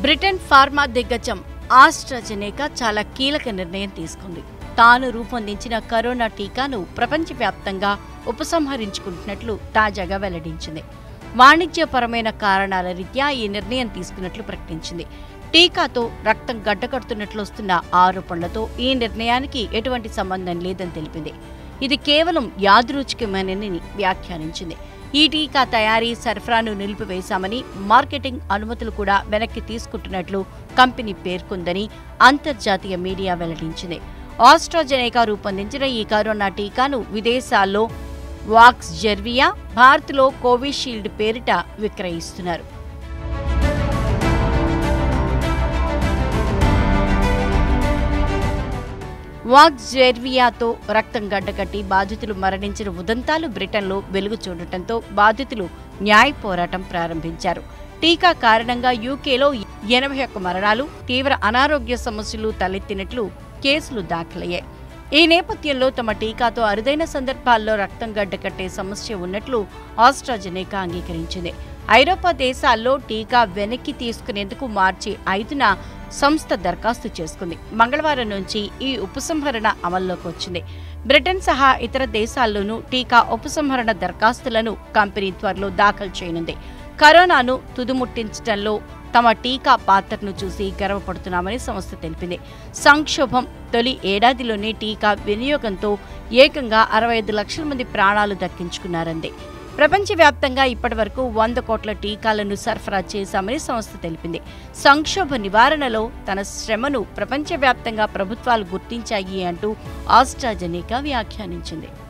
Britain pharma దిగ్గజం ఆస్ట్రాజెనేకా చాలా కీలక నిర్ణయం తీసుకుంది. తాను రూపొందించిన కరోనా టీకాను ప్రపంచవ్యాప్తంగా ఉపసంహరించుకుంటున్నట్లు తాజాగా వెల్లడించింది. వాణిజ్యపరమైన కారణాల రీత్యా ఈ నిర్ణయం తీసుకున్నట్లు ప్రకటించింది. టీకాతో రక్తం గడ్డకడుతున్నట్లు వస్తున్న ఆరోపణలతో ఈ నిర్ణయానికి ఎటువంటి సంబంధం లేదని తెలిపింది. ఇది కేవలం యాదృచ్ఛికమేనని వ్యాఖ్యానించింది. ఈ టీకా తయారీ సరఫరాను నిలిపివేశామని, మార్కెటింగ్ అనుమతులు కూడా వెనక్కి తీసుకుంటున్నట్లు కంపెనీ పేర్కొందని అంతర్జాతీయ మీడియా వెల్లడించింది. ఆస్ట్రాజెనేకా రూపొందించిన ఈ కరోనా టీకాను విదేశాల్లో వాక్స్జెర్వియా, భారత్లో కోవిషీల్డ్ పేరిట విక్రయిస్తున్నారు. వాక్స్జెర్వియాతో రక్తం గడ్డకట్టి బాధితులు మరణించిన ఉదంతాలు బ్రిటన్లో వెలుగు చూడటంతో బాధితులు న్యాయ పోరాటం ప్రారంభించారు. టీకా కారణంగా యూకేలో 81 మరణాలు, తీవ్ర అనారోగ్య సమస్యలు తలెత్తినట్లు కేసులు దాఖలయ్యాయి. ఈ నేపథ్యంలో తమ టీకాతో అరుదైన సందర్భాల్లో రక్తం గడ్డకట్టే సమస్య ఉన్నట్లు ఆస్ట్రాజెనేకా అంగీకరించింది. ఐరోపా దేశాల్లో టీకా వెనక్కి తీసుకునేందుకు మార్చి 5న సంస్థ దరఖాస్తు చేసుకుంది. మంగళవారం నుంచి ఈ ఉపసంహరణ అమల్లోకి వచ్చింది. బ్రిటన్ సహా ఇతర దేశాల్లోనూ టీకా ఉపసంహరణ దరఖాస్తులను కంపెనీ త్వరలో దాఖలు చేయనుంది. కరోనాను తుదుముట్టించడంలో తమ టీకా పాత్రను చూసి గర్వపడుతున్నామని సంస్థ తెలిపింది. సంక్షోభం తొలి ఏడాదిలోనే టీకా వినియోగంతో ఏకంగా 65 లక్షల మంది ప్రాణాలు దక్కించుకున్నారంది. ప్రపంచవ్యాప్తంగా ఇప్పటివరకు 100 కోట్ల టీకాలను సరఫరా చేశామని సంస్థ తెలిపింది. సంక్షోభ నివారణలో తన శ్రమను ప్రపంచవ్యాప్తంగా ప్రభుత్వాలు గుర్తించాయి అంటూ ఆస్ట్రాజెనేకా వ్యాఖ్యానించింది.